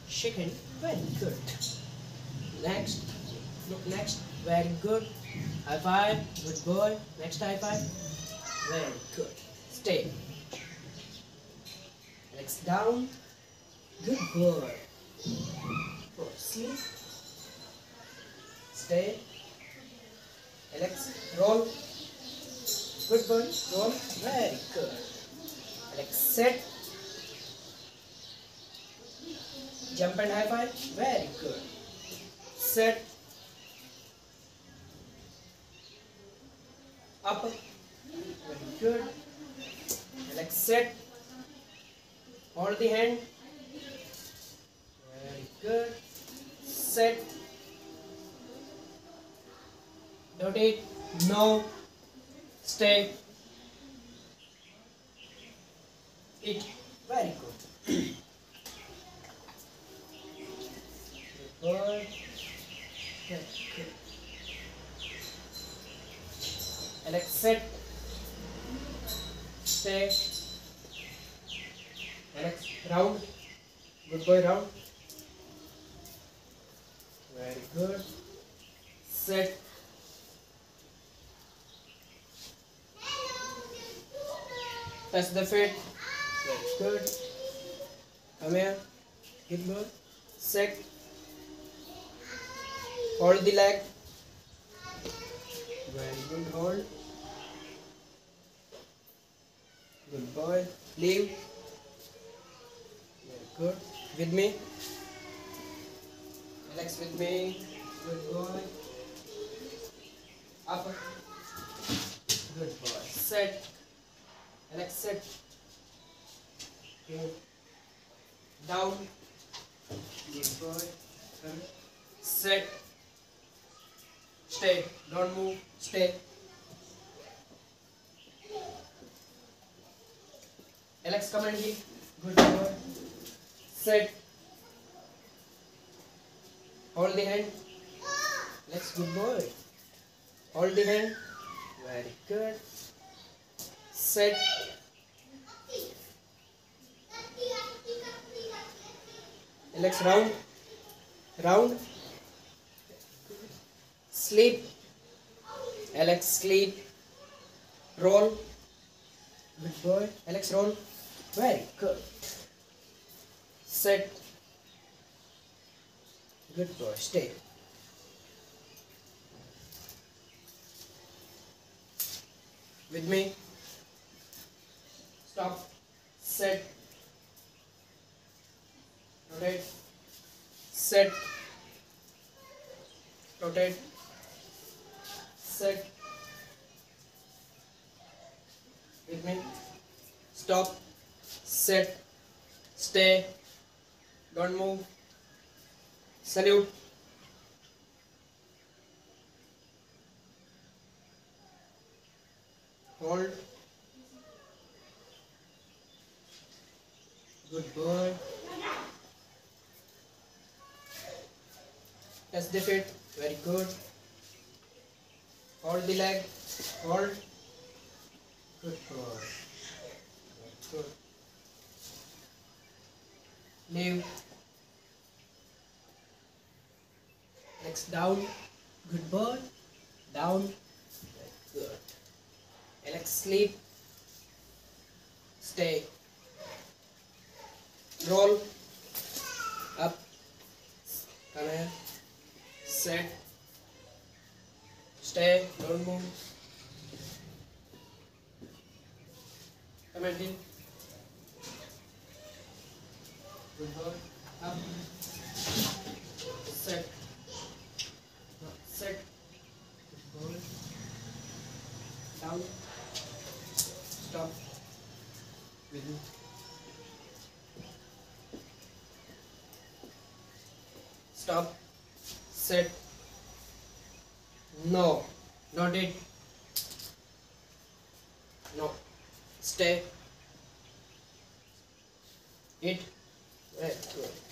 Second, very good. Next, look next, very good. High five, good boy. Next high five, very good. Stay. Legs down, good boy. Go sleep. Stay. Alex, roll. Good boy, roll. Very good. Alex, set. Jump and high five. Very good. Set. Up. Very good. Alex, set. Hold the hand. Very good. Set. Rotate. No. Stay. Eat. Very good. Good. Good. Good. Alex, set. Stay. Alex, round. Good boy, round. Very good. Set. Touch the feet. Very good. Come here. Good boy. Set. Hold the leg. Very good. Hold. Good boy. Leave. Very good. With me. Alex, with me. Good boy. Up. Good boy. Set. Alex, set. Okay. Down. Good boy. Come. Set. Stay. Don't move. Stay. Alex, come and hit. Good boy. Set. Hold the hand. Alex, good boy. Hold the hand. Very good. Set. Alex, round. Round. Sleep. Alex, sleep. Roll. Good boy. Alex, roll. Very good. Set. Good boy. Stay. With me. Stop. Set. Rotate. Set. Rotate. Set. With me. Stop. Set. Stay. Don't move. Salute. Hold. Good boy. Touch the feet. Very good. Hold the leg. Hold. Good boy. Good. Leave. Legs down. Good boy. Down. Good. Alex, sleep. Stay. Roll. Up. Come here. Set. Stay. Don't move. Come and in. Good boy. Up. Set. Set. Good boy. Down. Stop. With me. Stop. Set. No. Not it. No. Stay. It. Very good.